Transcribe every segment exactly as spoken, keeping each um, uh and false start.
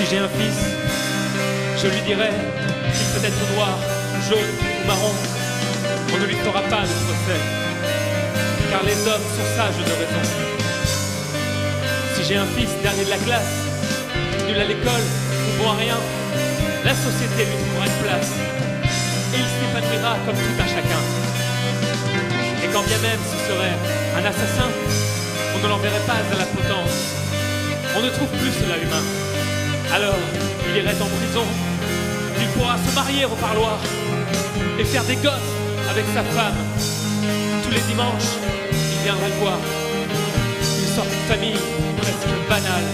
Si j'ai un fils, je lui dirai qu'il peut être noir, jaune ou marron. On ne lui fera pas de procès, car les hommes sont sages de raison. Si j'ai un fils dernier de la classe, nul à l'école ou bon à rien, la société lui trouvera une place et il s'épanouira comme tout un chacun. Et quand bien même ce serait un assassin, on ne l'enverrait pas à la potence. On ne trouve plus cela humain. Alors, il irait en prison, il pourra se marier au parloir et faire des gosses avec sa femme. Tous les dimanches, il viendra le voir. Une sorte de famille presque banale.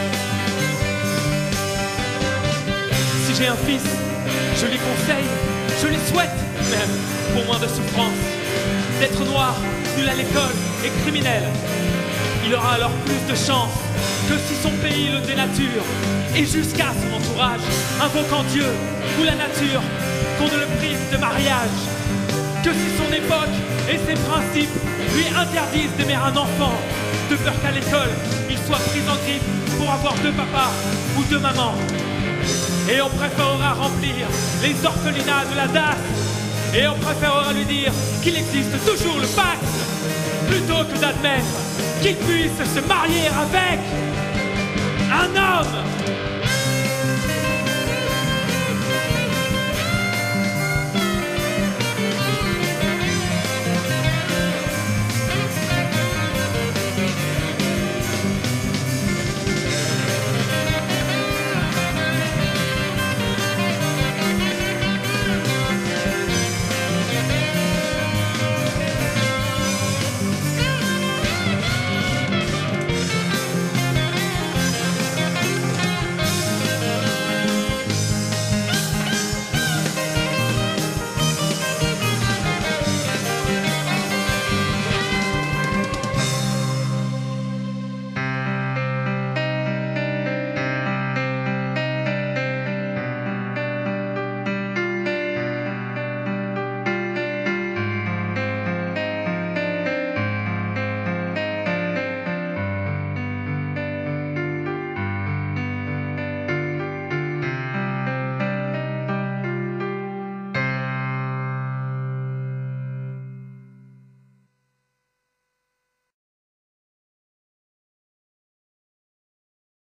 Si j'ai un fils, je lui conseille, je lui souhaite même, pour moins de souffrance, d'être noir, nul à l'école et criminel. Il aura alors plus de chance que si son pays le dénature, et jusqu'à son entourage, invoquant Dieu ou la nature, qu'on ne le prive de mariage. Que si son époque et ses principes lui interdisent d'aimer un enfant, de peur qu'à l'école, il soit pris en grippe pour avoir deux papas ou deux mamans. Et on préférera remplir les orphelinats de la D A S, et on préférera lui dire qu'il existe toujours le Pax, plutôt que d'admettre qu'il puisse se marier avec un homme.